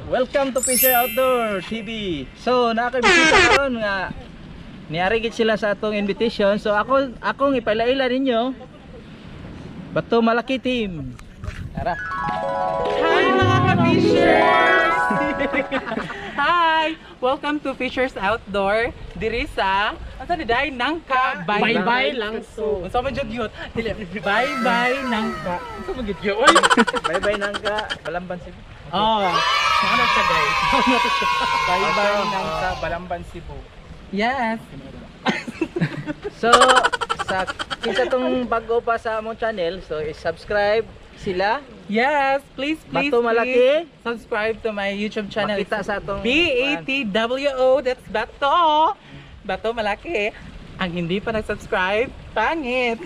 Welcome to Fisher Outdoor TV. So nakakabisita karon nga niarigit sila sa atong invitation. So akong ipalaila ninyo Bato Malaki Team. Tara. Hi mga ka-fishers! Hi! Welcome to Fishers Outdoor. Diri sa asa ni day nangka bye-bye langso. Unsa man jud yun? Bye-bye nangka. Unsa man jud yun? Bye-bye Nangka, Balamban Cebu. Oh, ano siya guys? Bye-bye Nangka, Balamban Cebu. Yes. So sa kinsa tong bago pa sa among channel, so i-subscribe sila. Yes, please Bato Malaki. subscribe to my YouTube channel. Makita sa atong BATWO, that's Bato. Bato Malaki. Ang hindi pa nag-subscribe, pangit.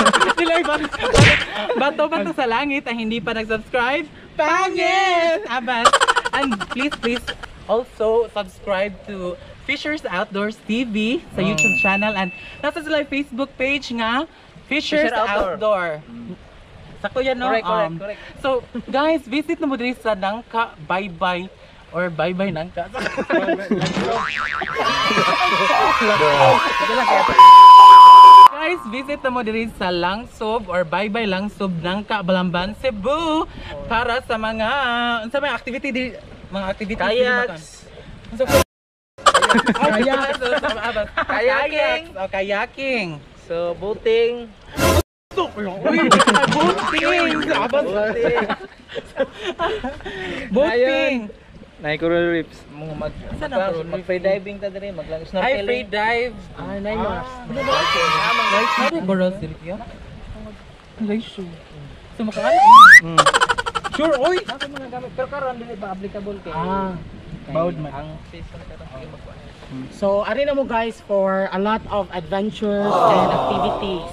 Bato sa langit, ang hindi pa nag-subscribe, pangit. Abas. And please also subscribe to Fishers Outdoors TV sa YouTube channel, and nasa sila Facebook page nga Fishers Outdoor. Sakto yan, no? Correct. So, guys, visit na mo diri sa Nangka Bye-bye or Bye-bye Nangka. Guys, visit na mo diri sa Langsob or Bye-bye Langsob Nangka Balamban Cebu para sa mga activity diri, mga activities kayaks. Kayaking. So boating. Boating. Coral reefs. Mag free diving ta diri, maglang Ay, snorkeling. free dive. Ay, Mars. Coral reef yan. Nice shoe. So makaano? Sure, oy. Ako mga gamit pero karon dili ba applicable kay Bawd man. ang season karon magkuha. So, ari na mo guys for a lot of adventures and activities.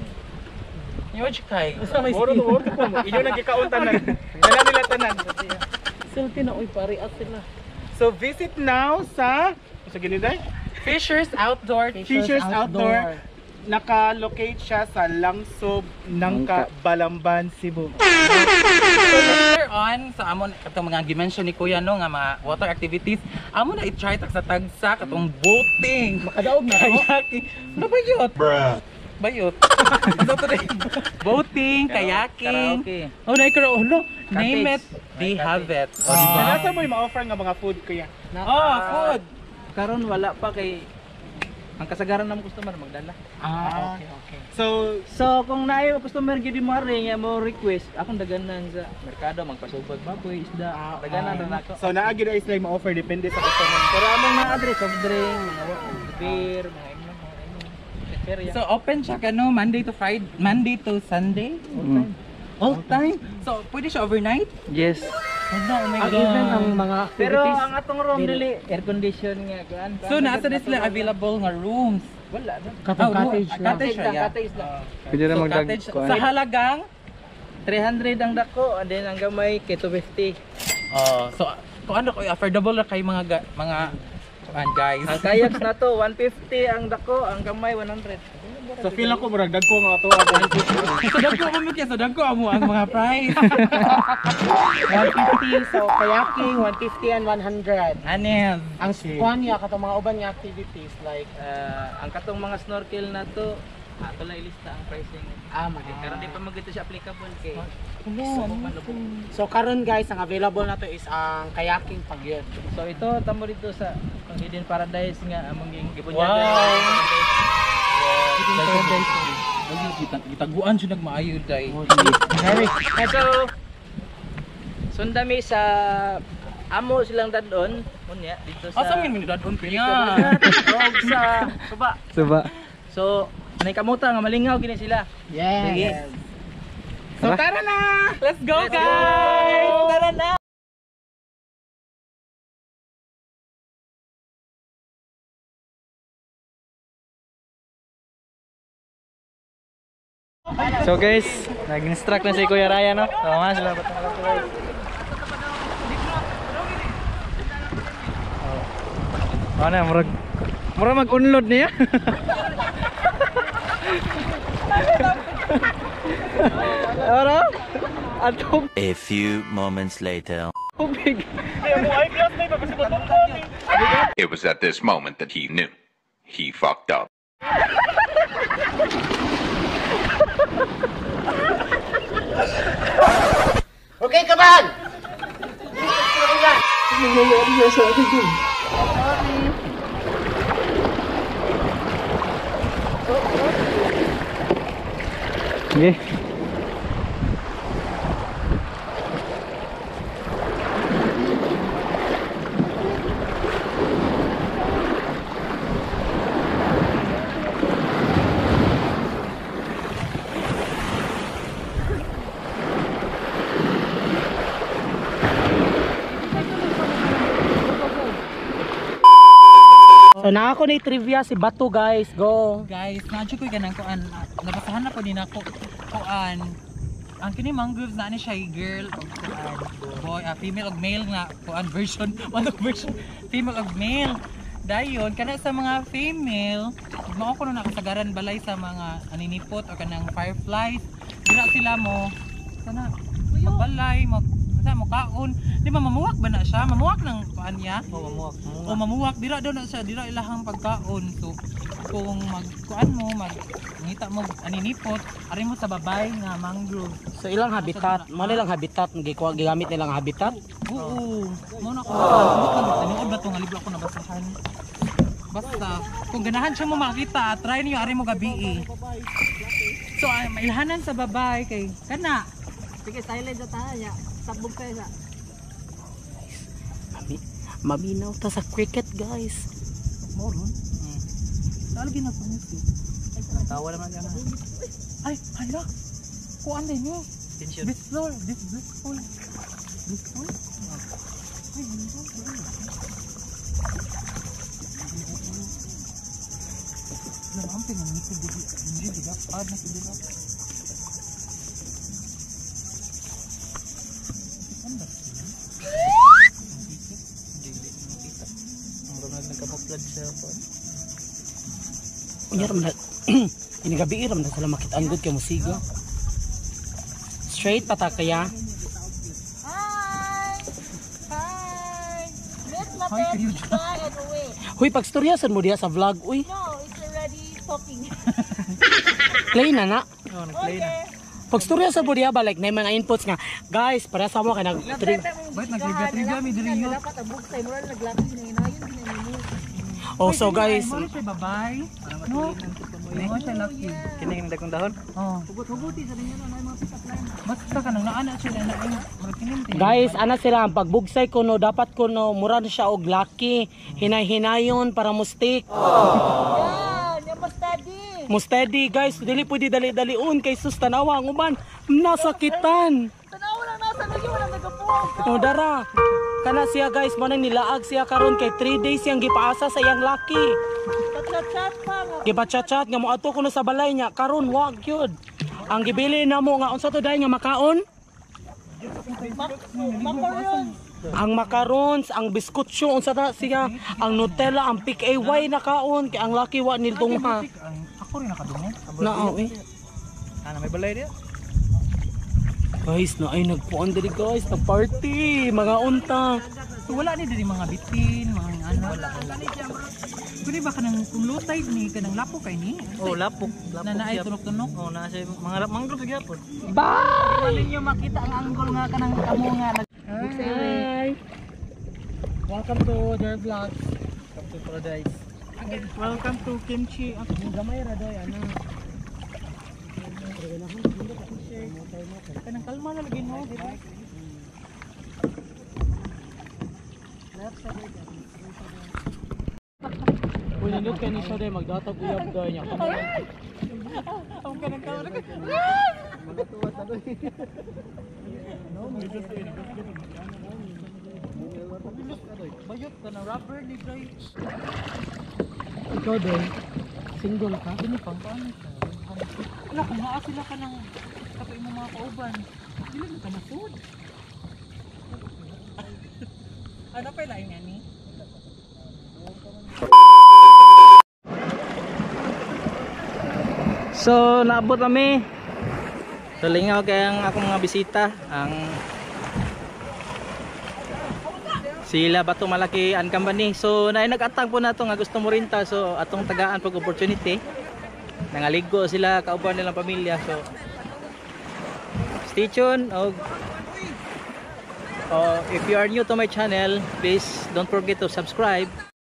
Yun kay. Oro ko mo. Inyo nagikaon tanan. Dala nila tanan. Silti na oy pare at sila. So visit now sa gini day? Fishers Outdoor. Fishers Outdoor. Naka-locate siya sa Langsob, Nangka, Balamban, Cebu. So later on sa amon katong mga gimension ni Kuya no nga mga water activities, amon na i-try ta sa tagsa katong boating, Makadaog na ako. kayaking. Ano ba yun? Bayot. Ano to rin? Boating, kayaking. Karaoke. Oh, naikaro. No, name it, Cottage. they have it. Oh, Nasa mo yung ma-offer nga mga food kuya? Oh, food. Karon wala pa kay ang kasagaran ng customer magdala. Okay. So kung naay customer gyud mo ring mo request, akong daganan sa merkado magpasubag baboy, isda. Daganan ra nako. so naagi na is like ma-offer depende sa customer. Pero among mga address of drink, mga beer, mga inom, So open siya kano Monday to Friday, Monday to Sunday? All time? So pwede siya overnight? Yes. Oh no, oh my Ang God. even ang mga Pero activities. ang atong room dili air condition nga kuan. So nasa na sila available nga rooms? Wala na. Katong cottage lang. Cottage siya, yeah. Cottage lang. Pwede So cottage sa halagang 300 ang dako and then ang gamay kay 250. so kung ano ko affordable na kay mga guys. Ang kayaks na to 150 ang dako, ang gamay 100. So feel ako murag dagko nga to. So dagko mo kaya so dagko amo ang mga price. 150 so kayaking 150 and 100. Anes. Ang swan niya katong mga uban nga activities like Ang katong mga snorkel na to, ato lang ilista ang pricing. Karon di pa magito siya applicable kay. so karon guys ang available na to is ang kayaking pagyod. So ito tamo dito sa Hidden Paradise nga among Wow. gibunyagan. Gitaguan siya nagmaayo day. Very So sundami sa amo silang dadon unya dito sa Asa man dadon pinya? og sa suba. So anay kamuta nga malingaw gini sila. yes. So tara na. Let's go guys. Tara na. So guys, nag-instruct na si Kuya Ryan, no? So nga sila Bato Malaki guys. Ano, murag mag-unload niya. Ano? Atong A few moments later. tubig. It was at this moment that he knew. He fucked up. Okay, kabahan! Nangyayari yan sa akin dun. Okay. So na ako na trivia si Bato guys, go. Guys, nadyo ko ganang kuan. Nabasahan na po din ako kuan. Ang kini mangroves na ni siya girl o kuan. Boy, female og male nga kuan version, one of version female og male. Dayon kana sa mga female, mao ko na nakasagaran balay sa mga aninipot o kanang fireflies. Dira sila mo sana magbalay, mo kaon. Di ba mamuwak ba na siya? Mamuwak ng kuan niya? O mamuwak dira daw na siya, dira ilahang pagkaon. So kung magkuan mo, ngita mo aninipot, ari mo sa babay nga mangrove. So ilang habitat, mo nilang habitat, gigamit nilang habitat. Oo. Mo na ko. Tinuod ba to nga libro ako nabasahan. Basta kung ganahan siya mo makita, try niyo ari mo gabi. So mailhanan sa babay kay kana. Sige, silent sa tayo. Sabog kayo sa. Maminaw ta sa cricket guys. Moron. Lagi na po nito. Tawa naman yan. Ay, hala. Kuan din niyo. This floor. This floor. This floor. Ay, namping ang nito dito. Hindi diga pad na dito. Unya ram na ini gabi ram na sala makita ang good kay musiga. Straight pata kaya. Hi! Hi! Miss Mabel, bye and away. Huy pagstoryasan mo diha sa vlog uy. No, it's already talking. Play na na. Okay. Pagstoryasan mo diha balik na mga inputs nga. Guys, para sa mo kay nag Wait, nag-trivia mi diri yo. Dapat ang bugsay mo lang naglaki na inayon ginanimo. Oh, so guys, Mo siya babay. No. Mo siya lucky. Kining dagong dahon. Oh. Hugot-huguti sa ninyo na mga pick-up line. Basta ka nang naana siya na markininte. guys, ana sila ang pagbugsay ko no dapat ko no mura na siya og lucky. Hinay-hinayon para mo stick. Yan, yung mustadi. Mo steady guys, dili pwede dali-daliun kay sus tanawa ang uban. Nasakitan. Tanawa lang nasa ninyo, walang nagkapuong. No dara. Kana siya guys, mo nang nilaag siya karon kay 3 days yang gipaasa sa iyang lucky. Chat-chat pa nga. Gipachat-chat nga mo ato kuno sa balay niya karon wa gyud. Ang gibili namo nga unsa to dahi nga makaon? Macaron. Ang macarons, ang biskutso unsa ta siya, ang Nutella, ang Pick AY na kaon kay ang lucky wa niltungha. Ako rin nakadungo. Nao eh. Ana may balay diya. Guys, na ay nagpuan diri guys, na party, mga unta. So wala ni diri mga bitin, mga ano. Wala. Pwede ba kanang kung low tide ni kanang lapo kay ni? Oh, lapok. Na naay tunok-tunok. Oh, na siya mga mangrove gyapon. Bye! Ninyo makita ang angle nga kanang kamo nga Hi! Welcome to their vlog. Come to paradise. Welcome to Kimchi. Gamay ra doy ana. Kanang kalma na lagi mo, di ba? Uy, nindot kay ni siya day magdatag uyab doy niya. Ang kanang kalma. Bayot ka na rubber ni Joy. Ikaw doy. Single ka? Dini pang paano siya? Wala kung haa sila ka ng kapay mo mga kauban. Dili mo ka na food. Ano pa ilain nga ni? So, naabot kami. Talingaw kay ang akong mga bisita, ang Sila Bato Malaki and Company. So naay nag-atang po nato nga gusto mo rinta, so atong tagaan pag opportunity. Nangaligo sila kauban nilang pamilya. So stay tuned. If you are new to my channel, please don't forget to subscribe.